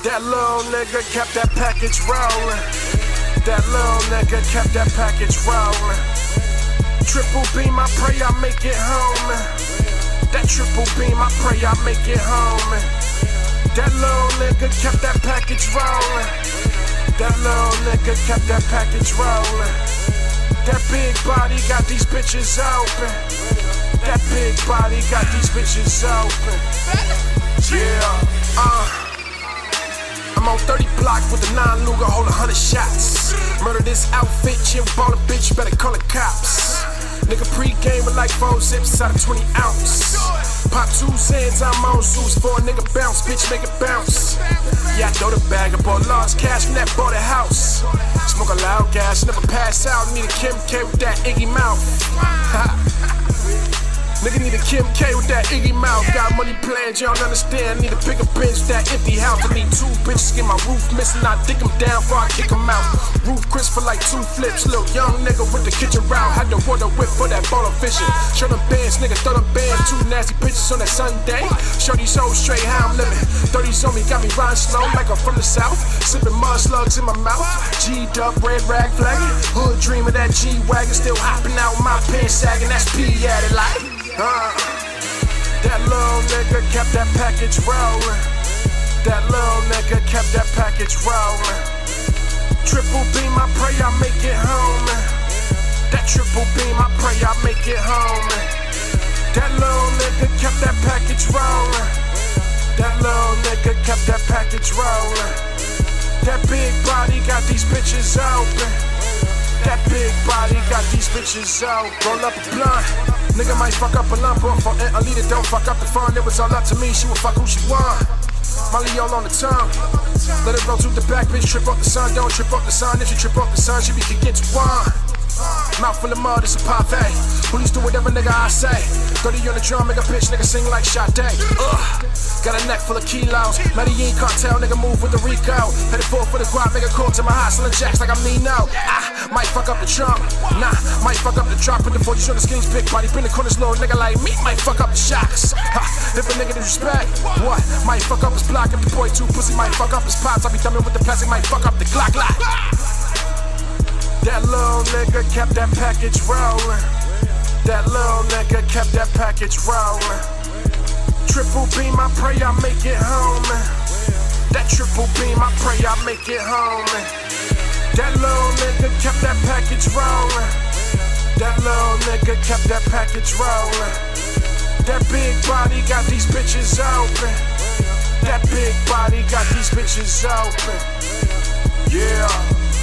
That little nigga kept that package rolling. That little nigga kept that package rolling. Triple beam, I pray I make it home. That triple beam, I pray I make it home. That little nigga kept that package rolling. That little nigga kept that package rolling. That big body got these bitches open. That big body got these bitches open. Yeah, I'm on 30 block with a 9 Luger, hold 100 shots. Murder this outfit, chill, ball a bitch, better call the cops. Nigga pre-game with like 4 zips out of 20 ounce. Pop 2 Zans, I'm on Zeus for a nigga bounce, bitch make it bounce. Yeah, I throw the bag, I bought large cash from that bought a house. Smoke a loud gas, never pass out, need a Kim K with that Iggy mouth. Nigga need a Kim K with that Iggy mouth. Got money plans, you don't understand. Need a bigger bench with that empty house. I need 2 bitches, get my roof missing. I dig them down before I kick them out. Roof crisp for like 2 flips. Little young nigga with the kitchen route. Had to water whip for that ball of fishing. Show them bands, nigga, throw them bands. 2 nasty bitches on that Sunday. Show these hoes straight how I'm living. 30s on me, got me riding slow like I'm from the south. Sipping mud slugs in my mouth. G'd up, red rag flagging. Hood dream of that G-Wagon. Still hopping out my pants sagging. That's P at it like. That little nigga kept that package rolling. That little nigga kept that package rolling. Triple beam, I pray I make it home. That triple beam, I pray I make it home. That little nigga kept that package rolling. That little nigga kept that package rolling. That big body got these bitches open. That big body got these bitches out. Roll up a blunt. Nigga might fuck up a lump off for a leader, don't fuck up the fun. It was all up to me, she would fuck who she want. Molly all on the tongue. Let it roll to the back, bitch, trip up the sun. Don't trip up the sun, if you trip up the sun, she be kick into one. Mouth full of mud, it's a parfait. Police do whatever nigga I say. 30 on the drum, make a bitch, nigga sing like Sade. Got a neck full of kilos. Medellin cartel, nigga move with the Rico. Headed forward for the guap, make a call to my house, selling jacks like I'm Nino. Might fuck up the trunk, nah, might fuck up the drop. Put the 40s on the skinny's big body, bring the corners low, nigga like me, might fuck up the shocks. If a nigga disrespect, what? Might fuck up his block, if the boy too pussy, might fuck up his pops. I be thumbing with the plastic, might fuck up the Glock. That little nigga kept that package rolling. That little nigga kept that package rolling. Triple beam, I pray I make it home. That triple beam, I pray I make it home. That little nigga kept that package rolling. That little nigga kept that package rolling. That big body got these bitches open. That big body got these bitches open. Yeah.